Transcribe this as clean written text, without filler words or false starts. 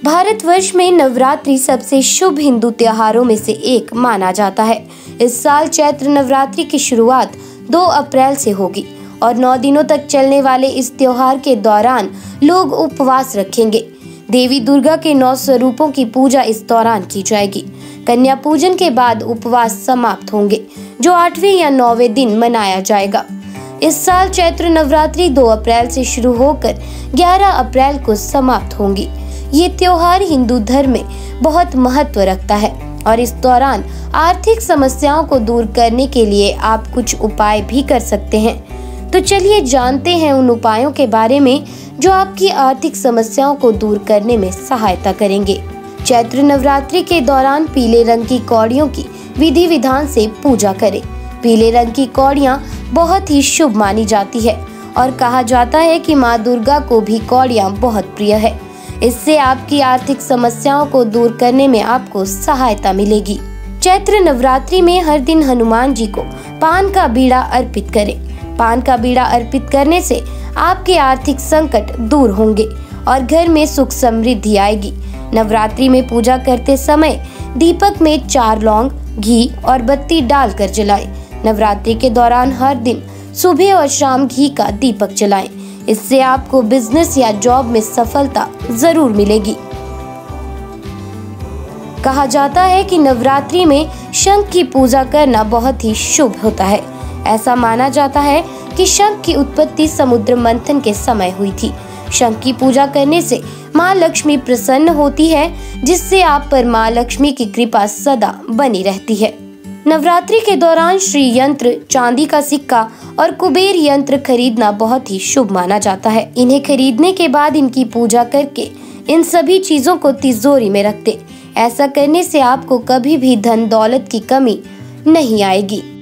भारतवर्ष में नवरात्रि सबसे शुभ हिंदू त्योहारों में से एक माना जाता है। इस साल चैत्र नवरात्रि की शुरुआत 2 अप्रैल से होगी और 9 दिनों तक चलने वाले इस त्योहार के दौरान लोग उपवास रखेंगे। देवी दुर्गा के 9 स्वरूपों की पूजा इस दौरान की जाएगी। कन्या पूजन के बाद उपवास समाप्त होंगे, जो 8वें या 9वें दिन मनाया जाएगा। इस साल चैत्र नवरात्रि 2 अप्रैल से शुरू होकर 11 अप्रैल को समाप्त होंगी। ये त्योहार हिंदू धर्म में बहुत महत्व रखता है और इस दौरान आर्थिक समस्याओं को दूर करने के लिए आप कुछ उपाय भी कर सकते हैं। तो चलिए जानते हैं उन उपायों के बारे में जो आपकी आर्थिक समस्याओं को दूर करने में सहायता करेंगे। चैत्र नवरात्रि के दौरान पीले रंग की कौड़ियों की विधि विधान से पूजा करें। पीले रंग की कौड़ियां बहुत ही शुभ मानी जाती है और कहा जाता है कि माँ दुर्गा को भी कौड़ियां बहुत प्रिय है। इससे आपकी आर्थिक समस्याओं को दूर करने में आपको सहायता मिलेगी। चैत्र नवरात्रि में हर दिन हनुमान जी को पान का बीड़ा अर्पित करें। पान का बीड़ा अर्पित करने से आपके आर्थिक संकट दूर होंगे और घर में सुख समृद्धि आएगी। नवरात्रि में पूजा करते समय दीपक में 4 लौंग, घी और बत्ती डालकर जलाएं। नवरात्रि के दौरान हर दिन सुबह और शाम घी का दीपक जलाएं। इससे आपको बिजनेस या जॉब में सफलता जरूर मिलेगी। कहा जाता है कि नवरात्रि में शंख की पूजा करना बहुत ही शुभ होता है। ऐसा माना जाता है कि शंख की उत्पत्ति समुद्र मंथन के समय हुई थी। शंख की पूजा करने से माँ लक्ष्मी प्रसन्न होती है, जिससे आप पर माँ लक्ष्मी की कृपा सदा बनी रहती है। नवरात्रि के दौरान श्री यंत्र, चांदी का सिक्का और कुबेर यंत्र खरीदना बहुत ही शुभ माना जाता है। इन्हें खरीदने के बाद इनकी पूजा करके इन सभी चीजों को तिजोरी में रख दें। ऐसा करने से आपको कभी भी धन दौलत की कमी नहीं आएगी।